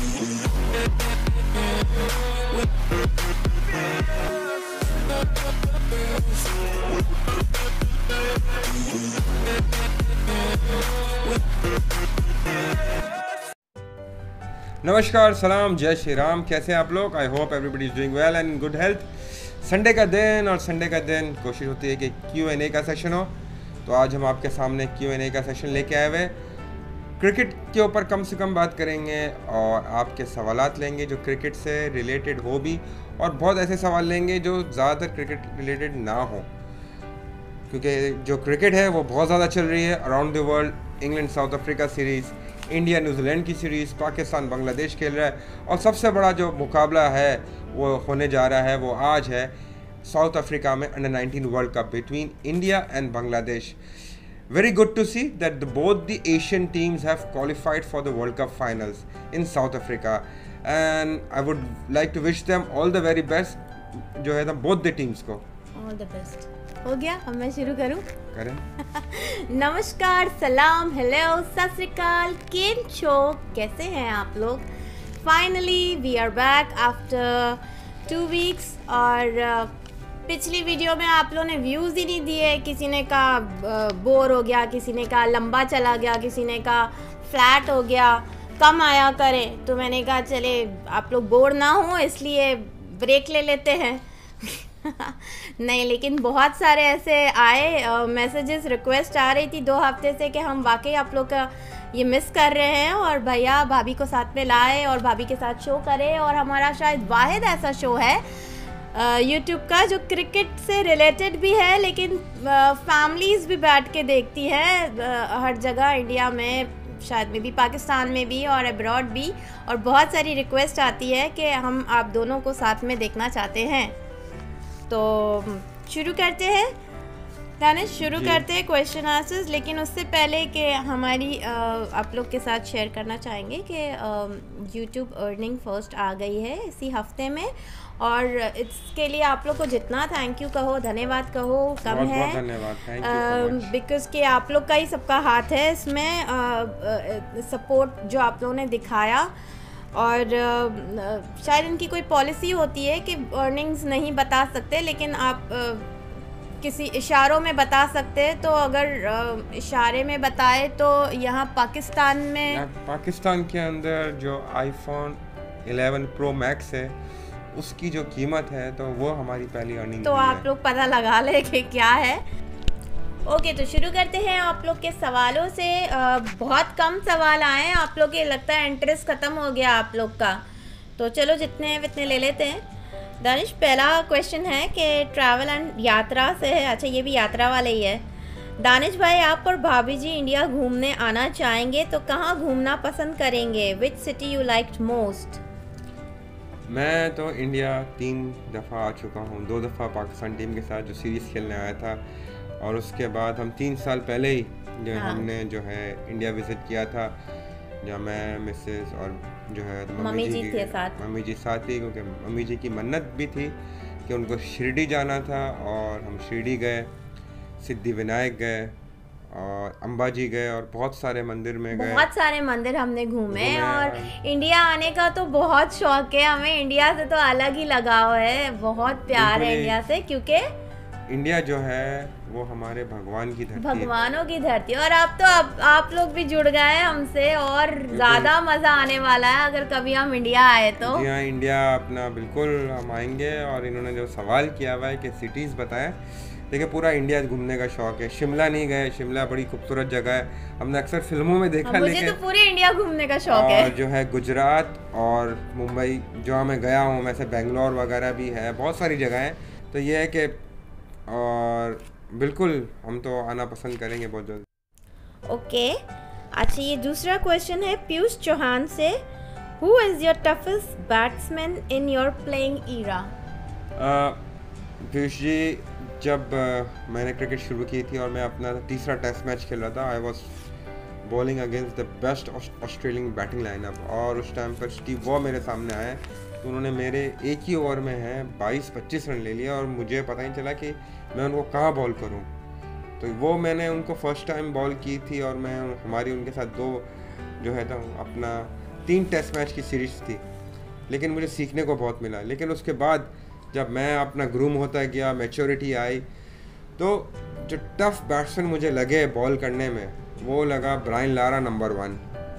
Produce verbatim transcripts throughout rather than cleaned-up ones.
नमस्कार, सलाम, जय श्री राम। कैसे हैं आप लोग? I hope everybody is doing well and good health. Sunday का दिन और संडे का दिन कोशिश होती है कि क्यू एन ए का सेशन हो, तो आज हम आपके सामने क्यू एन ए का सेशन लेके आए हुए। क्रिकेट के ऊपर कम से कम बात करेंगे और आपके सवालात लेंगे जो क्रिकेट से रिलेटेड हो भी, और बहुत ऐसे सवाल लेंगे जो ज़्यादातर क्रिकेट रिलेटेड ना हो, क्योंकि जो क्रिकेट है वो बहुत ज़्यादा चल रही है around the world. England South Africa series, India New Zealand की सीरीज़, पाकिस्तान बांग्लादेश खेल रहा है, और सबसे बड़ा जो मुकाबला है वो होने जा रहा है वो आज है साउथ अफ्रीका में under nineteen world cup between India and Bangladesh. Very good to see that the, both the Asian teams have qualified for the World Cup finals in South Africa, and I would like to wish them all the very best जो है ना both the teams को all the best। हो गया, अब मैं शुरू करूं? करें। नमस्कार, सलाम, हेलो, सत श्री अकाल, केम छो, कैसे हैं आप लोग? Finally we are back after two weeks. और uh, पिछली वीडियो में आप लोगों ने व्यूज़ ही नहीं दिए। किसी ने कहा बोर हो गया, किसी ने कहा लंबा चला गया, किसी ने कहा फ्लैट हो गया, कम आया करें। तो मैंने कहा चले आप लोग बोर ना हो इसलिए ब्रेक ले लेते हैं। नहीं, लेकिन बहुत सारे ऐसे आए मैसेजेस, रिक्वेस्ट आ रही थी दो हफ्ते से कि हम वाकई आप लोग का ये मिस कर रहे हैं और भैया भाभी को साथ में लाए और भाभी के साथ शो करें। और हमारा शायद वाहिद ऐसा शो है यूट्यूब uh, का जो क्रिकेट से रिलेटेड भी है, लेकिन फैमिलीज़ uh, भी बैठ के देखती हैं uh, हर जगह, इंडिया में, शायद में भी, पाकिस्तान में भी और अब्रॉड भी। और बहुत सारी रिक्वेस्ट आती है कि हम आप दोनों को साथ में देखना चाहते हैं। तो शुरू करते हैं दानिश, शुरू करते हैं क्वेश्चन आंसर्स। लेकिन उससे पहले कि हमारी आ, आप लोग के साथ शेयर करना चाहेंगे कि यूट्यूब अर्निंग फर्स्ट आ गई है इसी हफ्ते में, और इसके लिए आप लोग को जितना थैंक यू कहो, धन्यवाद कहो, कम बहुत है। बहुत धन्यवाद, थैंक यू, बिकॉज कि आप लोग का ही सबका हाथ है इसमें, सपोर्ट जो आप लोगों ने दिखाया। और uh, शायद इनकी कोई पॉलिसी होती है कि अर्निंग्स नहीं बता सकते, लेकिन आप uh, किसी इशारों में बता सकते हैं। तो अगर uh, इशारे में बताए तो यहाँ पाकिस्तान में, पाकिस्तान के अंदर जो आईफोन इलेवन प्रो मैक्स है उसकी जो कीमत है तो वो हमारी पहली अर्निंग। तो आप लोग पता लगा ले कि क्या है। ओके, तो शुरू करते हैं आप लोग के सवालों से। आ, बहुत कम सवाल आए हैं, आप लोग के लगता है इंटरेस्ट ख़त्म हो गया आप लोग का, तो चलो जितने हैं उतने ले लेते हैं। दानिश, पहला क्वेश्चन है कि ट्रैवल एंड यात्रा से है। अच्छा, ये भी यात्रा वाला ही है। दानिश भाई, आप और भाभी जी इंडिया घूमने आना चाहेंगे तो कहाँ घूमना पसंद करेंगे? Which city you liked most? मैं तो इंडिया तीन दफ़ा आ चुका हूँ। दो दफ़ा पाकिस्तान टीम के साथ जो सीरीज़ खेलने आया था, और उसके बाद हम तीन साल पहले ही जो हाँ। हमने जो है इंडिया विज़िट किया था, जहाँ मैं, मिसेस और जो है मम्मी जी थे साथ। मम्मी जी साथ ही, क्योंकि मम्मी जी की मन्नत भी थी कि उनको शिरडी जाना था, और हम शिरडी गए, सिद्धि विनायक गए और अंबाजी गए, और बहुत सारे मंदिर में गए। बहुत सारे मंदिर हमने घूमे, और इंडिया आने का तो बहुत शौक है हमें। इंडिया से तो अलग ही लगाव है, बहुत प्यार है इंडिया से, क्योंकि इंडिया जो है वो हमारे भगवान की धरती, भगवानों की धरती। और अब तो अब आप लोग भी जुड़ गए हैं हमसे, और ज़्यादा मज़ा आने वाला है अगर कभी हम इंडिया आए तो। जी हाँ, इंडिया अपना बिल्कुल हम आएंगे। और इन्होंने जो सवाल किया हुआ है कि सिटीज़ बताएं, देखिए पूरा इंडिया घूमने का शौक है। शिमला नहीं गए, शिमला बड़ी खूबसूरत जगह है, हमने अक्सर फिल्मों में देखा। मुझे लेकिन तो पूरे इंडिया घूमने का शौक है। और जो है गुजरात और मुंबई जो मैं गया हूँ, वैसे बेंगलोर वगैरह भी है, बहुत सारी जगह हैं। तो ये है कि और बिल्कुल हम तो आना पसंद करेंगे बहुत जल्द। ओके, अच्छा, ये दूसरा क्वेश्चन है पीयूष चौहान से। Who is your toughest batsman in your playing era? Piyush ji, जब uh, मैंने क्रिकेट शुरू की थी और मैं अपना तीसरा टेस्ट मैच खेल रहा था, I was bowling against the best Australian batting lineup, और उस टाइम पर स्टीव वॉ मेरे सामने आए, तो उन्होंने मेरे एक ही ओवर में है बाईस पच्चीस रन ले लिया, और मुझे पता नहीं चला कि मैं उनको कहाँ बॉल करूँ। तो वो मैंने उनको फर्स्ट टाइम बॉल की थी, और मैं हमारी उनके साथ दो जो है तो अपना तीन टेस्ट मैच की सीरीज थी, लेकिन मुझे सीखने को बहुत मिला। लेकिन उसके बाद जब मैं अपना ग्रूम होता गया, मैच्योरिटी आई, तो जो टफ बैट्समैन मुझे लगे बॉल करने में, वो लगा Brian Lara number one,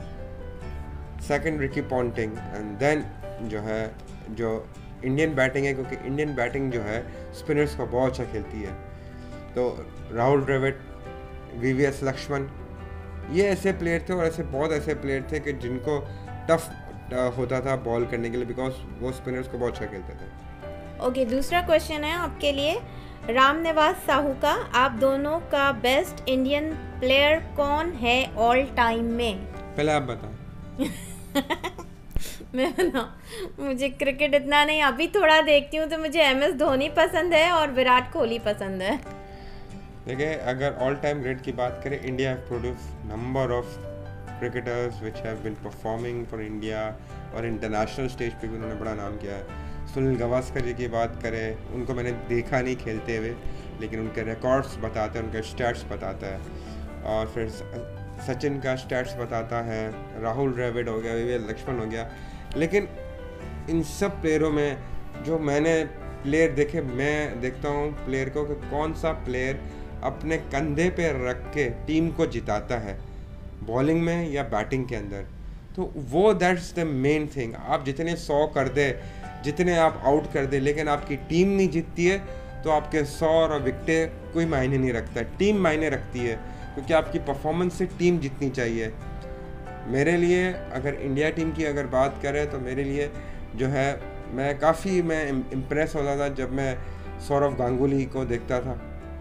second Ricky Ponting, and then जो है जो इंडियन बैटिंग है, क्योंकि इंडियन बैटिंग जो है स्पिनर्स को बहुत अच्छा खेलती है, तो Rahul Dravid, V V S Laxman, ये ऐसे प्लेयर थे और ऐसे बहुत ऐसे प्लेयर थे कि जिनको टफ होता था बॉल करने के लिए, बिकॉज वो स्पिनर्स को बहुत अच्छा खेलते थे। ओके okay, दूसरा क्वेश्चन है आपके लिए राम निवास साहू का, आप दोनों का बेस्ट इंडियन प्लेयर कौन है ऑल टाइम में? पहले आप बताएं। मैं ना मुझे क्रिकेट इतना नहीं, अभी थोड़ा देखती हूँ, तो मुझे एम एस धोनी पसंद है और विराट कोहली पसंद है। देखिए, अगर ऑल टाइम रेट की बात करें, India have produce number of cricketers which have been performing for India, और इंटरनेशनल स्टेज पे भी उन्होंने बड़ा नाम किया है। सुनील गावस्कर जी की बात करें, उनको मैंने देखा नहीं खेलते हुए, लेकिन उनके रिकॉर्ड्स बताते हैं, उनके स्टैट्स बताता है, और फिर सचिन का स्टैट्स बताता है, राहुल द्रविड़ हो गया, वी वी एस लक्ष्मण हो गया। लेकिन इन सब प्लेयरों में जो मैंने प्लेयर देखे, मैं देखता हूँ प्लेयर को कि कौन सा प्लेयर अपने कंधे पे रख के टीम को जिताता है, बॉलिंग में या बैटिंग के अंदर। तो वो दैट्स द मेन थिंग। आप जितने सौ कर दे, जितने आप आउट कर दे, लेकिन आपकी टीम नहीं जीतती है, तो आपके सौ और विकेटें कोई मायने नहीं रखता। टीम मायने रखती है, क्योंकि आपकी परफॉर्मेंस से टीम जीतनी चाहिए। मेरे लिए अगर इंडिया टीम की अगर बात करें, तो मेरे लिए जो है, मैं काफ़ी मैं इम्प्रेस होता था जब मैं सौरव गांगुली को देखता था,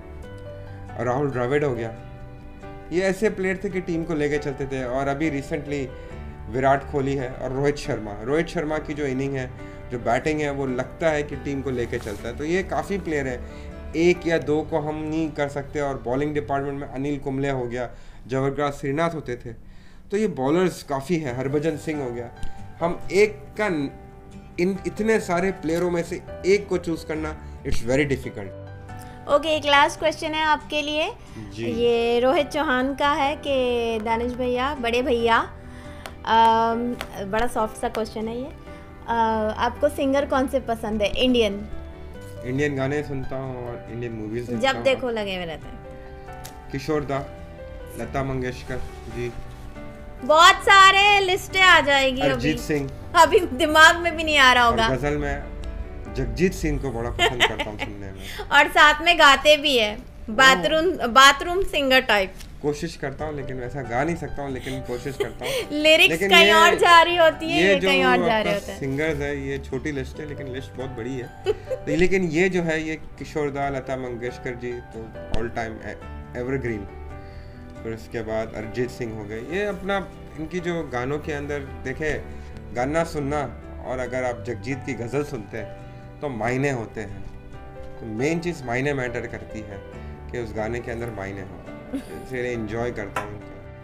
राहुल द्रविड़ हो गया, ये ऐसे प्लेयर थे कि टीम को लेके चलते थे। और अभी रिसेंटली विराट कोहली है और रोहित शर्मा रोहित शर्मा की जो इनिंग है, जो बैटिंग है, वो लगता है कि टीम को लेके चलता है। तो ये काफ़ी प्लेयर है, एक या दो को हम नहीं कर सकते। और बॉलिंग डिपार्टमेंट में अनिल कुंबले हो गया, जबरदस्त श्रीनाथ होते थे, तो ये बॉलर्स काफ़ी हैं, हरभजन सिंह हो गया। हम एक का इन इतने सारे प्लेयरों में से एक को चूज करना, it's very difficult. Okay okay, एक लास्ट क्वेश्चन है आपके लिए जी। ये रोहित चौहान का है कि दानिश भैया, बड़े भैया, बड़ा सॉफ्ट सा क्वेश्चन है ये, आ, आपको सिंगर कौन से पसंद है? इंडियन इंडियन गाने सुनता हूँ और इंडियन मूवीज जब देखो लगे हुए रहते हैं। किशोर दा, लता मंगेशकर जी, बहुत सारे लिस्टें आ जाएगी। अरिजीत सिंह अभी दिमाग में भी नहीं आ रहा होगा। और गजल में जगजीत सिंह को बड़ा पसंद करता हूँ सुनने में। और साथ में गाते भी है, बाथरूम बाथरूम सिंगर टाइप। कोशिश करता हूँ, लेकिन वैसा गा नहीं सकता हूँ, लेकिन कोशिश करता हूँ। लिरिक्स कहीं और जा रही होती है, ये, ये कहीं और जा रहे होते हैं। सिंगर्स है, ये छोटी लिस्ट है, लेकिन लिस्ट बहुत बड़ी है। तो लेकिन ये जो है, ये किशोर दा, लता मंगेशकर जी तो ऑल टाइम एवरग्रीन। फिर उसके बाद अरिजीत सिंह हो गए। ये अपना इनकी जो गानों के अंदर देखे, गाना सुनना और अगर आप जगजीत की गज़ल सुनते हैं तो मायने होते हैं। तो मेन चीज़ मायने मैटर करती है कि उस गाने के अंदर मायने हो, इसलिए एंजॉय करता हूँ।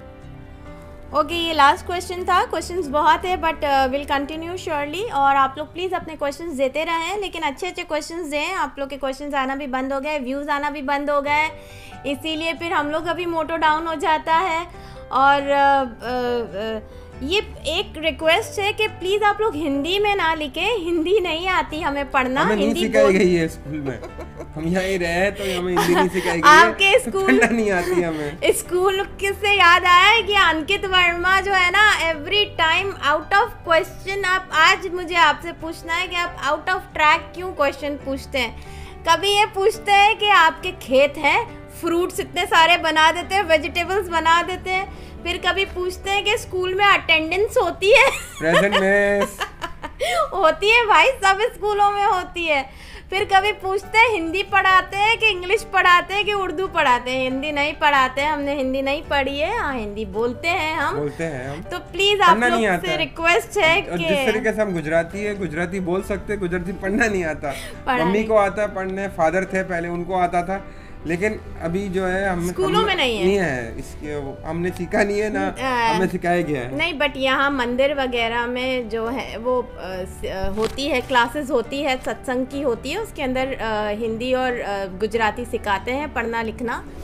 ओके okay, ये लास्ट क्वेश्चन था। क्वेश्चंस बहुत है, बट विल कंटिन्यू श्योरली। और आप लोग प्लीज़ अपने क्वेश्चंस देते रहें, लेकिन अच्छे अच्छे क्वेश्चंस दें। आप लोग के क्वेश्चंस आना भी बंद हो गए, व्यूज़ आना भी बंद हो गए, इसीलिए फिर हम लोग का भी मोटो डाउन हो जाता है। और uh, uh, uh, ये एक रिक्वेस्ट है कि प्लीज़ आप लोग हिंदी में ना लिखें, हिंदी नहीं आती हमें पढ़ना। हमें हिंदी नहीं सिखाई गई है स्कूल में, हम यहाँ ही रहे तो हमें हिंदी नहीं सिखाई गई आपके है, स्कूल पढ़ना नहीं आती हमें। स्कूल किससे याद आया है कि अंकित वर्मा जो है ना, every time out of question. आप आज मुझे आपसे पूछना है कि आप आउट ऑफ ट्रैक क्यों क्वेश्चन पूछते हैं। कभी ये पूछते हैं कि आपके खेत हैं, फ्रूट्स इतने सारे बना देते हैं, वेजिटेबल्स बना देते हैं। फिर कभी पूछते हैं कि स्कूल में अटेंडेंस होती है? प्रेजेंट में होती है भाई, सब स्कूलों में होती है। फिर कभी पूछते हैं हिंदी पढ़ाते हैं कि इंग्लिश पढ़ाते हैं कि उर्दू पढ़ाते हैं? हिंदी नहीं पढ़ाते हैं, हमने हिंदी नहीं पढ़ी है। हाँ, हिंदी बोलते हैं हम बोलते हैं हम तो प्लीज आप लोग से रिक्वेस्ट है कि जिस तरीके से हम गुजराती है, गुजराती बोल सकते हैं, गुजराती पढ़ना नहीं आता। मम्मी को आता है पढ़ने, फादर थे पहले, उनको आता था, लेकिन अभी जो है हम स्कूलों में नहीं है, नहीं है इसके, हमने सीखा नहीं है ना, हमें सिखाया गया है। नहीं, बट यहाँ मंदिर वगैरह में जो है वो आ, होती है, क्लासेस होती है, सत्संग की होती है, उसके अंदर आ, हिंदी और आ, गुजराती सिखाते हैं, पढ़ना लिखना।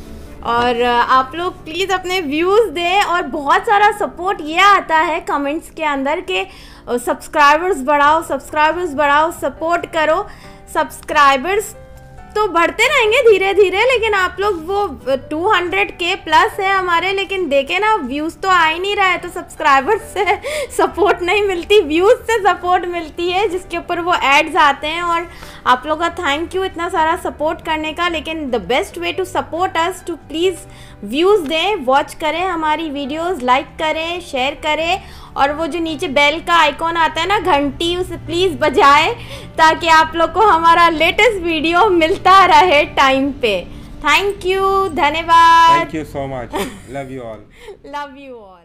और आप लोग प्लीज़ अपने व्यूज़ दें और बहुत सारा सपोर्ट ये आता है कमेंट्स के अंदर के सब्सक्राइबर्स बढ़ाओ सब्सक्राइबर्स बढ़ाओ सपोर्ट करो। सब्सक्राइबर्स तो बढ़ते रहेंगे धीरे धीरे, लेकिन आप लोग वो टू हंड्रेड के प्लस है हमारे, लेकिन देखे ना व्यूज़ तो आ ही नहीं रहा है। तो सब्सक्राइबर्स से सपोर्ट नहीं मिलती, व्यूज़ से सपोर्ट मिलती है जिसके ऊपर वो एड्स आते हैं। और आप लोग का थैंक यू इतना सारा सपोर्ट करने का। लेकिन the best way to support us to please views दें, वॉच करें हमारी वीडियोज़, लाइक करें, शेयर करें, और वो जो नीचे बेल का आइकॉन आता है ना घंटी, उसे प्लीज़ बजाएं ताकि आप लोग को हमारा लेटेस्ट वीडियो मिलता रहे टाइम पे। थैंक यू, धन्यवाद। Thank you so much, love you all, love you all.